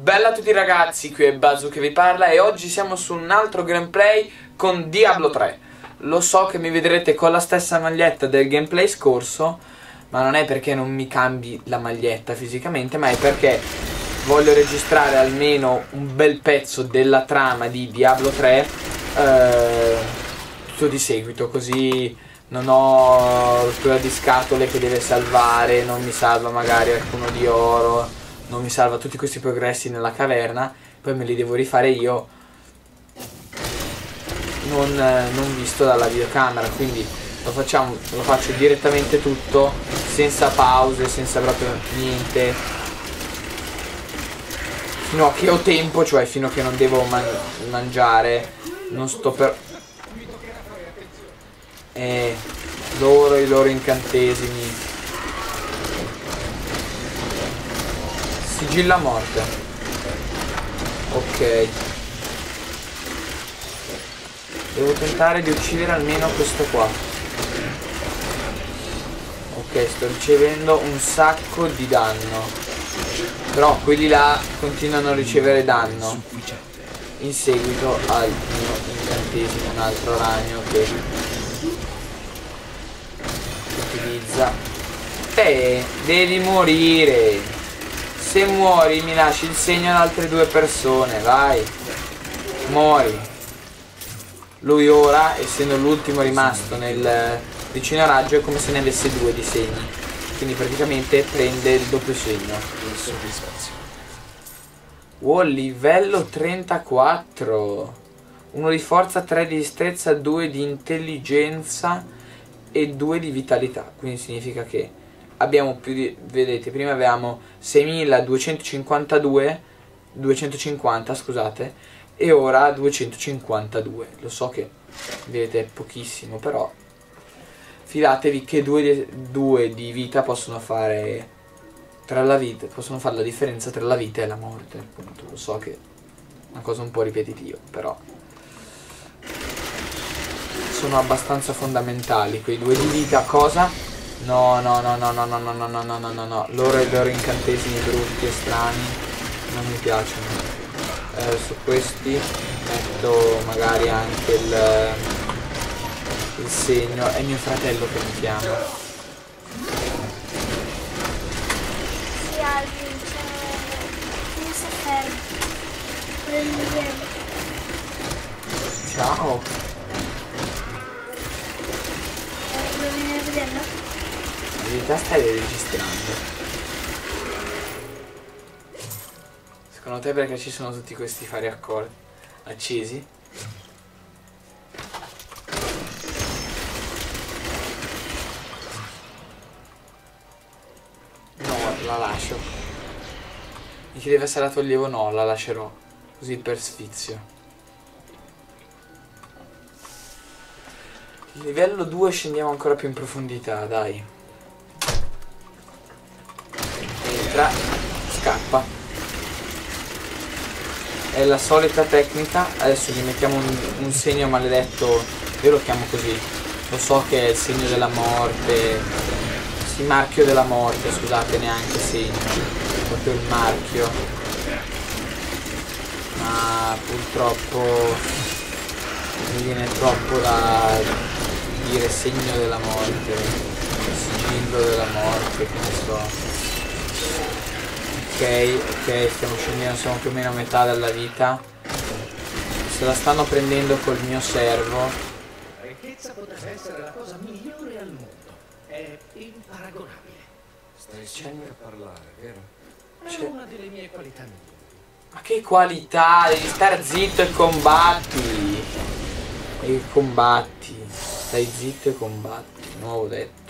Bella a tutti ragazzi, qui è Bazu che vi parla e oggi siamo su un altro gameplay con Diablo 3. Lo so che mi vedrete con la stessa maglietta del gameplay scorso, ma non è perché non mi cambi la maglietta fisicamente, ma è perché voglio registrare almeno un bel pezzo della trama di Diablo 3 tutto di seguito, così non ho rottura di scatole che deve salvare, non mi salva magari alcuno di oro, non mi salva tutti questi progressi nella caverna, poi me li devo rifare io non visto dalla videocamera, quindi lo faccio direttamente tutto, senza pause, senza proprio niente, fino a che ho tempo, cioè fino a che non devo mangiare, non sto per... i loro incantesimi. Sigilla morte. Ok. Devo tentare di uccidere almeno questo qua. Ok, sto ricevendo un sacco di danno. Però quelli là continuano a ricevere danno in seguito al mio incantesimo, un altro ragno che utilizza. Te devi morire. Se muori mi lasci il segno ad altre due persone, vai. Muori. Lui ora, essendo l'ultimo rimasto nel vicino raggio, è come se ne avesse due di segni. Quindi praticamente prende il doppio segno. Wow, livello 34. 1 di forza, 3 di destrezza, 2 di intelligenza e 2 di vitalità. Quindi significa che abbiamo più di... vedete, prima avevamo 250 scusate, e ora 252. Lo so che vedete è pochissimo, però fidatevi che 2 di vita possono fare possono fare la differenza tra la vita e la morte, appunto. Lo so che è una cosa un po' ripetitiva, però sono abbastanza fondamentali quei 2 di vita. Cosa? No, loro e i loro incantesimi brutti e strani non mi piacciono. Su questi metto magari anche il segno. È mio fratello che mi chiama. Si Alvin, come si ferma? Ciao. Vuoi venire a vederlo? In realtà stai registrando. Secondo te perché ci sono tutti questi fari accesi? No, la lascio. Mi chiedeva se la toglievo, no, la lascerò. Così per sfizio. Livello 2 scendiamo ancora più in profondità, dai. Entra, scappa. È la solita tecnica. Adesso gli mettiamo un segno maledetto. Io lo chiamo così. Lo so che è il segno della morte. Sì, marchio della morte, scusate, neanche segno. Proprio il marchio. Ma purtroppo mi viene troppo da dire segno della morte, sigillo della morte, che ne so. Ok, stiamo scendendo, siamo più o meno a metà della vita. Se la stanno prendendo col mio servo. La ricchezza potrebbe essere la cosa migliore al mondo. È imparagonabile. Stai sempre a parlare, vero? È una delle mie qualità migliori. Ma che qualità, devi stare zitto e combatti. E combatti. Stai zitto e combatti, nuovo detto.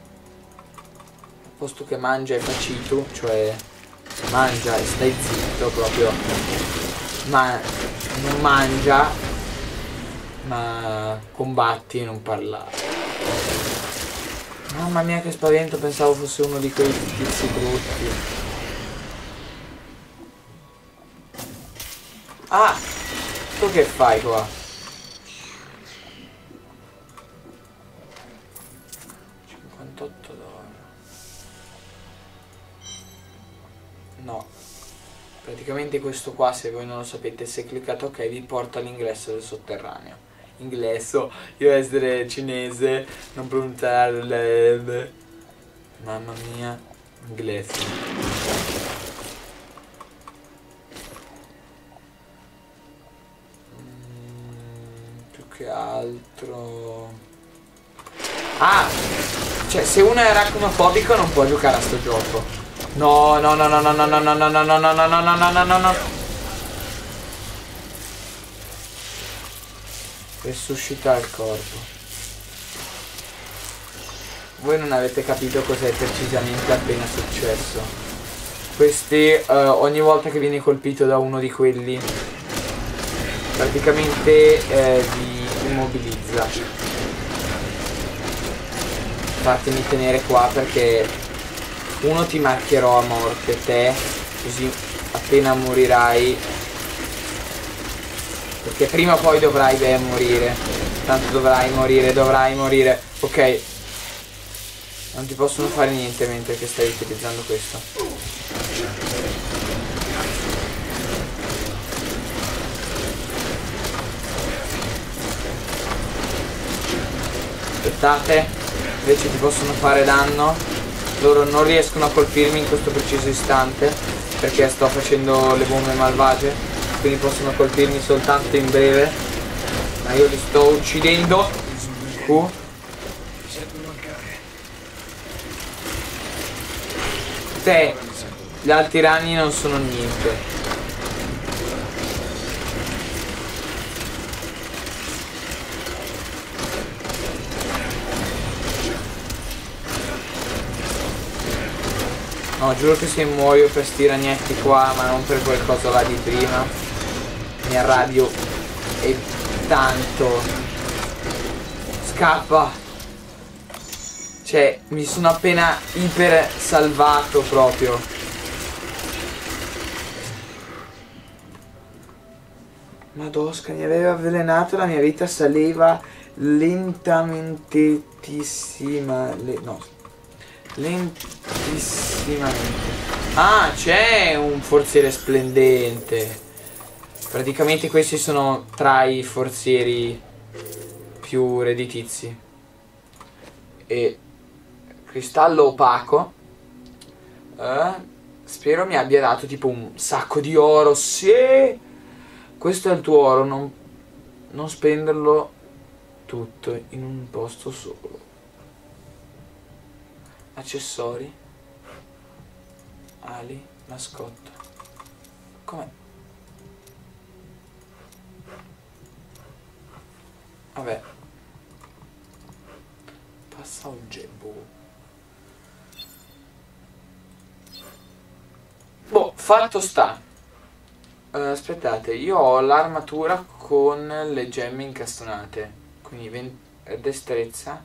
Al posto che mangia e facitu, cioè mangia e stai zitto proprio. Ma non mangia, ma combatti e non parlare. Mamma mia che spavento, pensavo fosse uno di quei tizi brutti. Ah! Tu che fai qua? 58 d'oro. No. Praticamente questo qua, se voi non lo sapete, se cliccate ok vi porta all'ingresso del sotterraneo. Ingresso, io essere cinese, non pronunciare le... Mamma mia, inglese. Più che altro... Ah! Cioè, se uno è arachnofobico non può giocare a sto gioco. No, no, no, no, no, no, no, no, no, no, no, no, no, no, no, no, no, no. Resuscita il corpo. Voi non avete capito cos'è precisamente appena successo. Questi, ogni volta che vieni colpito da uno di quelli, praticamente vi immobilizza. Fatemi tenere qua perché uno ti marcherò a morte, te, così appena morirai, perché prima o poi dovrai morire. Tanto dovrai morire. Ok. Non ti possono fare niente mentre che stai utilizzando questo. Aspettate, invece ti possono fare danno. Loro non riescono a colpirmi in questo preciso istante perché sto facendo le bombe malvagie, quindi possono colpirmi soltanto in breve, ma io li sto uccidendo. Te, gli altri ragni non sono niente. No, giuro che se muoio per sti ragnetti qua, ma non per quel coso là di prima, mi arrabbio e tanto. Scappa. Cioè, mi sono appena iper salvato proprio. Madosca, mi aveva avvelenato, la mia vita saliva lentamente. No, lentissimamente. Ah, c'è un forziere splendente. Praticamente questi sono tra i forzieri più redditizi. E cristallo opaco. Spero mi abbia dato tipo un sacco di oro. Sì, questo è il tuo oro. Non spenderlo tutto in un posto solo. Accessori. Ali, mascotte. Com'è? Vabbè. Passa un gebo. Boh, fatto sta. Aspettate, io ho l'armatura con le gemme incastonate. Quindi destrezza.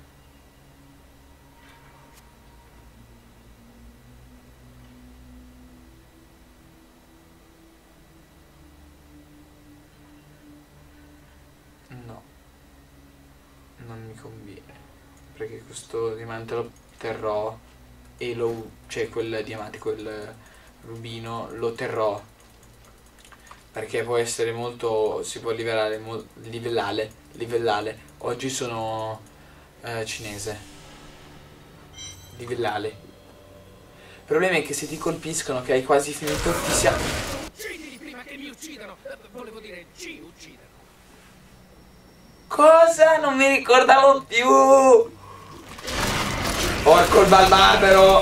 No, non mi conviene, perché questo diamante lo terrò e cioè quel diamante, quel rubino lo terrò, perché può essere molto, si può livellare. Oggi sono cinese. Livellare. Il problema è che se ti colpiscono, che hai quasi finito, ti si... Uccidili prima che mi uccidano! Volevo dire, ci uccidano! Cosa? Non mi ricordavo più! Porco il barbaro!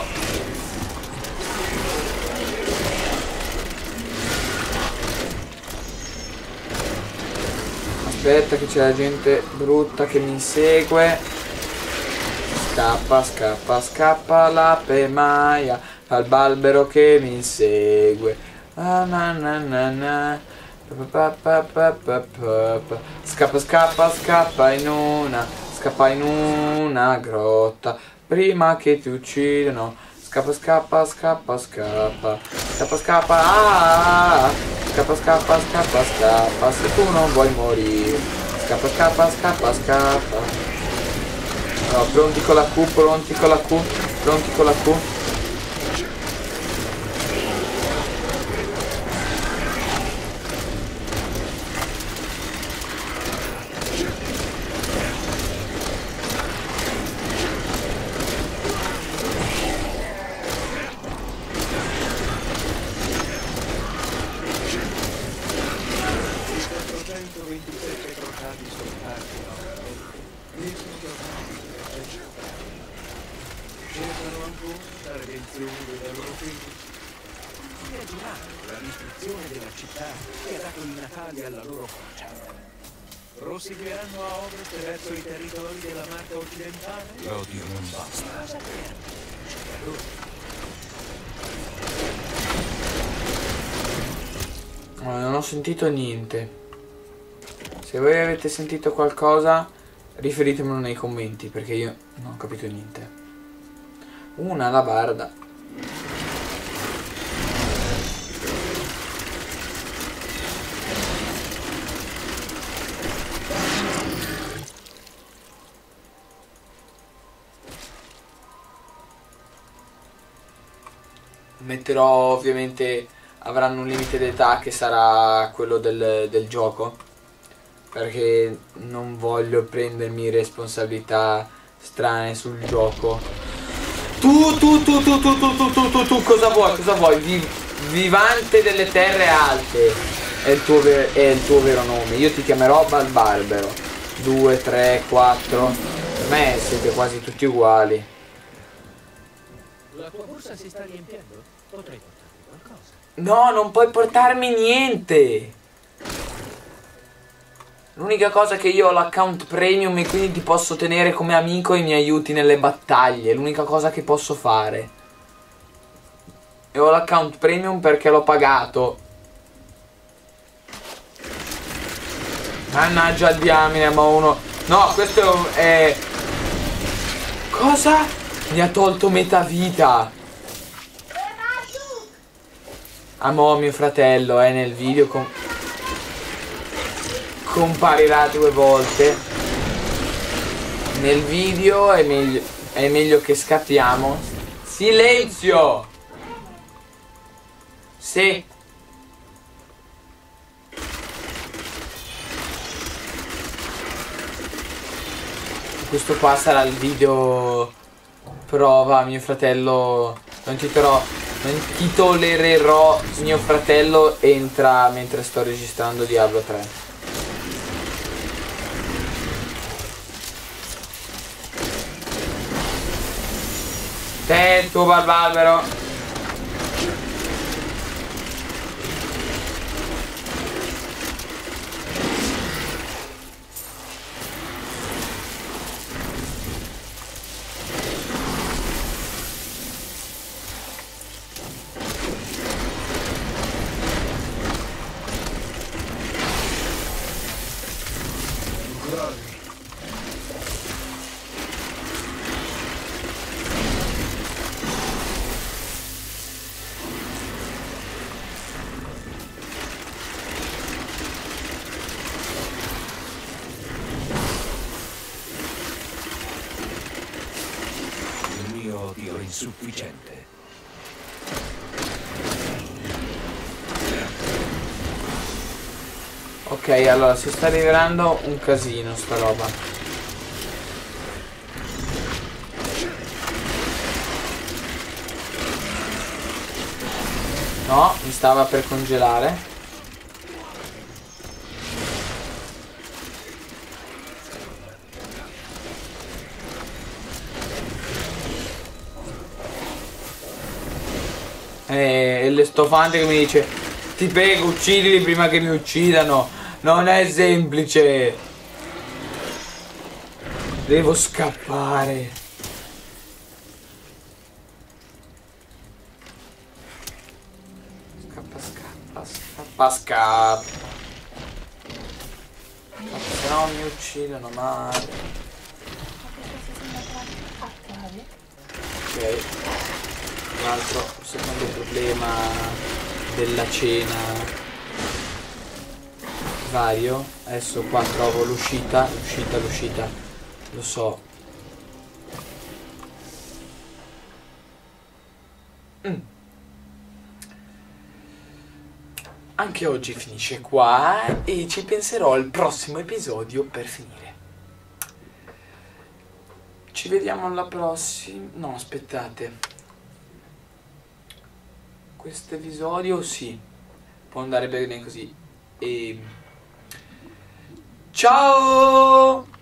Aspetta che c'è la gente brutta che mi insegue. Scappa, scappa, scappa la pemaia al balbero che mi insegue. Ah, na, na, na, na. Scappa, scappa, scappa in una grotta prima che ti uccidano. Scappa, scappa, scappa, scappa. Scappa, scappa, ah! Scappa, scappa, scappa, scappa. Se tu non vuoi morire. Scappa, scappa, scappa, scappa. No, pronti con la Q, pronti con la Q, pronti con la Q. che troncati soltanti nuovamente riescono chiamati a cercano ancora la redenzione dei loro figli. Immaginate la distruzione della città che ha dato i natali alla loro faccia. Proseguiranno a ovest verso i territori della Marca occidentale? L'odio non basta. Cosa creano? Non ho sentito niente. Se voi avete sentito qualcosa, riferitemelo nei commenti, perché io non ho capito niente. Una alabarda. Metterò, ovviamente avranno un limite d'età che sarà quello del gioco, perché non voglio prendermi responsabilità strane sul gioco. Tu cosa vuoi? Vivante delle terre alte è il tuo vero nome. Io ti chiamerò Balbarbero. 2, 3, 4. Per me siete quasi tutti uguali. La tua borsa si sta riempiendo? Potrei portarti qualcosa. No, non puoi portarmi niente. L'unica cosa è che io ho l'account premium e quindi ti posso tenere come amico e mi aiuti nelle battaglie. È l'unica cosa che posso fare. E ho l'account premium perché l'ho pagato. Mannaggia il diamine, ma uno... No, questo è... Cosa? Mi ha tolto metà vita. Ah, mo mio fratello è nel video comparirà 2 volte. Nel video è meglio che scappiamo. Silenzio! Sì. Questo qua sarà il video prova. Mio fratello non titolererò mio fratello entra mentre sto registrando Diablo 3. Te il tuo Balbarbero. Odio insufficiente. Ok, allora si sta rivelando un casino sta roba. No, mi stava per congelare. E l'estofante che mi dice: ti prego, uccidili prima che mi uccidano. Non è semplice. Devo scappare. Scappa. Se no mi uccidono male. Ok. L'altro secondo problema della cena vario. Adesso qua trovo l'uscita. Lo so. Anche oggi finisce qua e ci penserò al prossimo episodio per finire. Ci vediamo alla prossima. No, aspettate. Questo episodio sì, può andare bene così. E Ciao!